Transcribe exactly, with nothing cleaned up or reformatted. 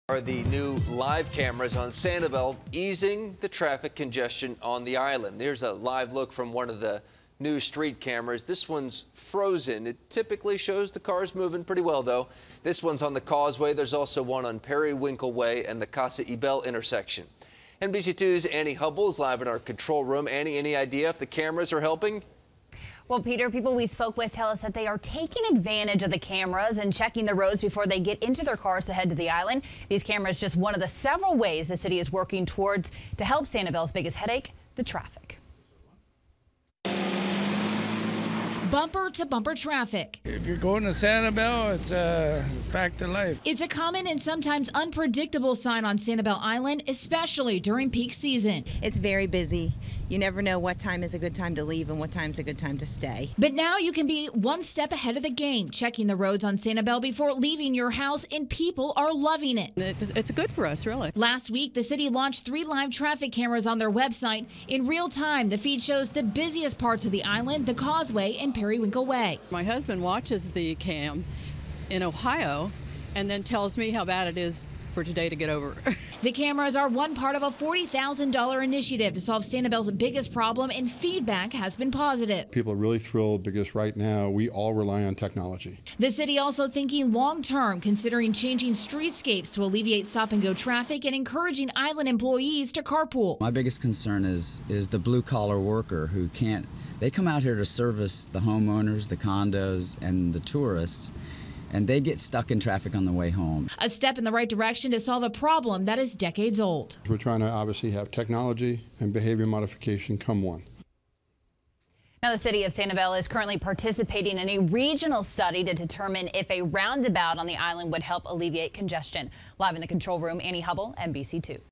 Are the new live cameras on Sanibel easing the traffic congestion on the island? There's a live look from one of the new street cameras. This one's frozen. It typically shows the cars moving pretty well, though. This one's on the Causeway. There's also one on Periwinkle Way and the Casa Ibel intersection. N B C two's Annie Hubble is live in our control room. Annie, any idea if the cameras are helping? Well, Peter, people we spoke with tell us that they are taking advantage of the cameras and checking the roads before they get into their cars to head to the island. These cameras just one of the several ways the city is working towards to help Sanibel's biggest headache, the traffic. Bumper to bumper traffic. If you're going to Sanibel, it's a fact of life. It's a common and sometimes unpredictable sign on Sanibel Island, especially during peak season. It's very busy. You never know what time is a good time to leave and what time is a good time to stay. But now you can be one step ahead of the game, checking the roads on Sanibel before leaving your house, and people are loving it. It's good for us, really. Last week, the city launched three live traffic cameras on their website. In real time, the feed shows the busiest parts of the island, the Causeway, and Periwinkle Way. My husband watches the cam in Ohio and then tells me how bad it is for today to get over. The cameras are one part of a forty thousand dollar initiative to solve Sanibel's biggest problem, and feedback has been positive. People are really thrilled because right now we all rely on technology. The city also thinking long-term, considering changing streetscapes to alleviate stop-and-go traffic and encouraging island employees to carpool. My biggest concern is, is the blue-collar worker who can't. They come out here to service the homeowners, the condos, and the tourists, and they get stuck in traffic on the way home. A step in the right direction to solve a problem that is decades old. We're trying to obviously have technology and behavior modification come one. Now, the city of Sanibel is currently participating in a regional study to determine if a roundabout on the island would help alleviate congestion. Live in the control room, Annie Hubble, N B C two.